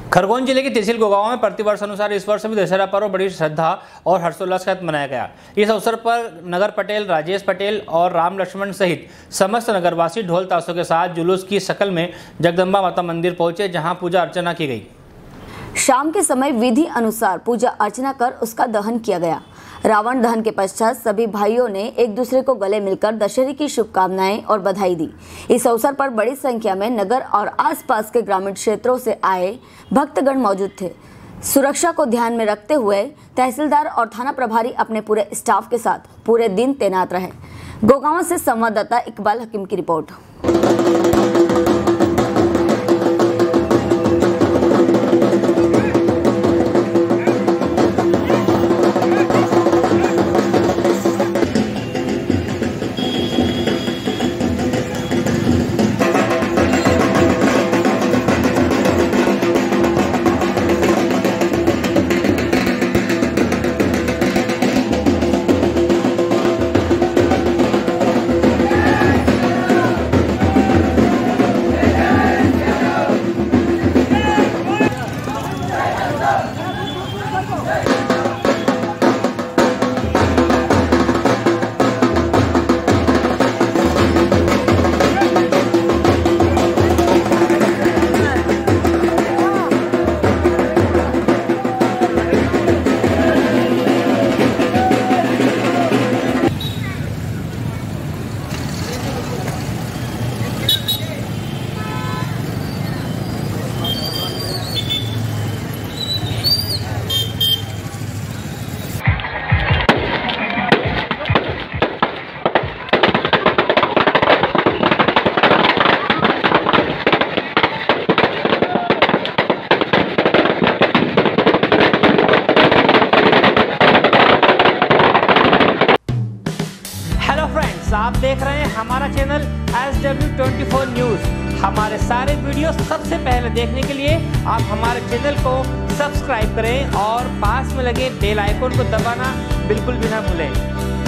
खरगोन जिले की तहसील गोगांव में प्रतिवर्ष अनुसार इस वर्ष भी दशहरा पर्व बड़ी श्रद्धा और हर्षोल्लास के साथ मनाया गया। इस अवसर पर नगर पटेल, राजेश पटेल और राम लक्ष्मण सहित समस्त नगरवासी ढोल ताशों के साथ जुलूस की शक्ल में जगदम्बा माता मंदिर पहुंचे, जहां पूजा अर्चना की गई। शाम के समय विधि अनुसार पूजा अर्चना कर उसका दहन किया गया। रावण दहन के पश्चात सभी भाइयों ने एक दूसरे को गले मिलकर दशहरे की शुभकामनाएं और बधाई दी। इस अवसर पर बड़ी संख्या में नगर और आसपास के ग्रामीण क्षेत्रों से आए भक्तगण मौजूद थे। सुरक्षा को ध्यान में रखते हुए तहसीलदार और थाना प्रभारी अपने पूरे स्टाफ के साथ पूरे दिन तैनात रहे। गोगांव से संवाददाता इकबाल हकीम की रिपोर्ट। आप देख रहे हैं हमारा चैनल SW24 न्यूज़। हमारे सारे वीडियो सबसे पहले देखने के लिए आप हमारे चैनल को सब्सक्राइब करें और पास में लगे बेल आइकन को दबाना बिल्कुल भी ना भूलें।